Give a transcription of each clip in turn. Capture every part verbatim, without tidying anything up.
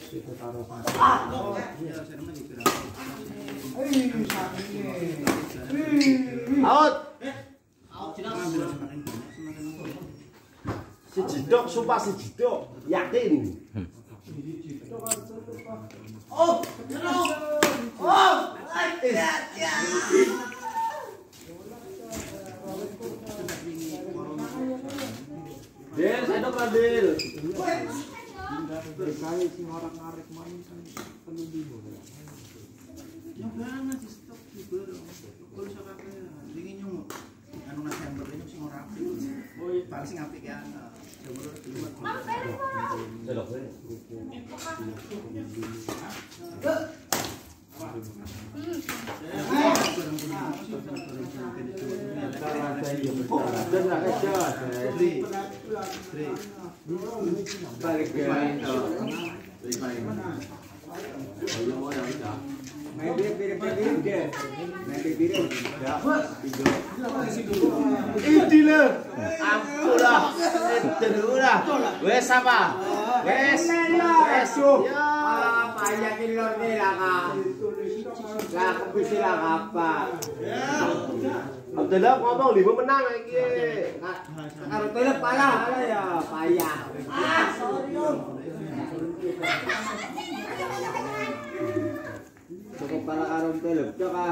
Out. Si jedok, sumpah si jedok, yakin. Oh, oh, ya, ya. Del, sendok lah Del. Sekali sing orang narik manis kan perlu dulu. Ya banget di stok juga. Kalau sak kabeh dingin nyung. Anu Desember ini sing ora apik. Oh, paling sing apik ya. Jemur dulu. Sendok wae. Balik ke ini lah, ampulah, terurah, wes apa, wes, wes, ya, payah kilor ni lah kak, lah kebisi lah apa, Abdullah ngomong lima menang lagi, kalau telep payah, ya payah, ah sorry cukup pala karong telep, coba.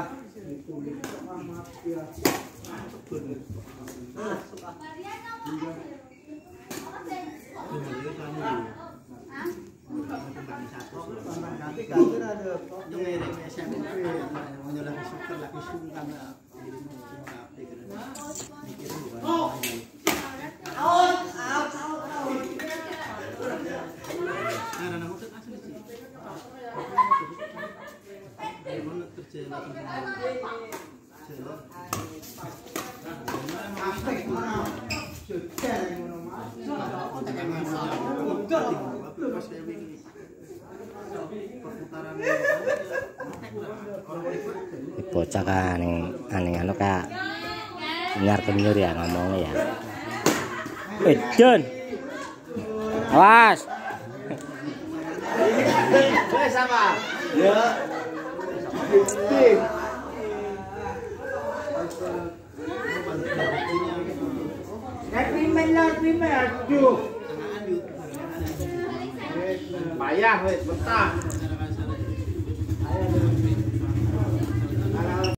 Nanti kantor ada dengerin S M P menyelah super lagi sungkan oh out out out ada nama tuh asli sih mana kerja bocah kan aneh anu kak nyar kenyur ya ngomongnya ya. Eh John, awas. Eh sama. Ya. Krimen lah, krimen aduh. Payah wes, betah.